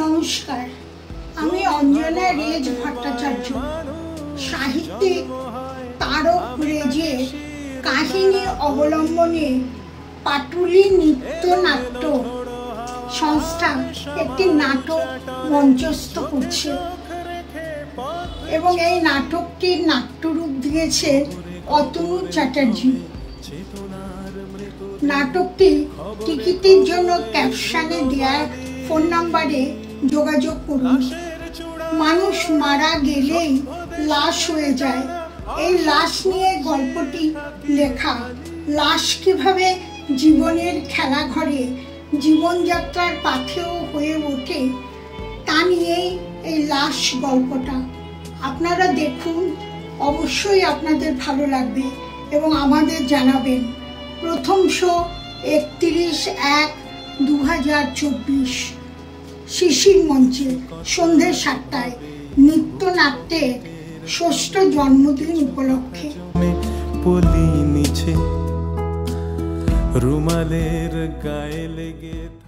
নমস্কার, আমি অঞ্জনা রেজ ভট্টাচার্য। সাহিত্যিক তারক রেজের কাহিনী অবলম্বনে পাটুলি নৃত্যনাট্য সংস্থা একটি নাটক মঞ্চস্থ করছে এবং এই নাটকটির নাট্যরূপ দিয়েছে অতনু চ্যাটার্জি। নাটকটি টিকিটের জন্য ক্যাপশনে দেওয়া ফোন নাম্বারে যোগাযোগ করুন। মানুষ মারা গেলেই লাশ হয়ে যায়, এই লাশ নিয়ে গল্পটি লেখা। লাশ কিভাবে জীবনের খেলাঘরে জীবনযাত্রার পাথেয় হয়ে ওঠে তা নিয়েই এই লাশ গল্পটা। আপনারা দেখুন, অবশ্যই আপনাদের ভালো লাগবে এবং আমাদের জানাবেন। প্রথম শো 31/1/2024 শিশির মঞ্চে সন্ধ্যে 7টায় নৃত্যনাট্যের 6ষ্ঠ জন্মদিন উপলক্ষে। পলি নিচে রুমালের গায়ে লেগে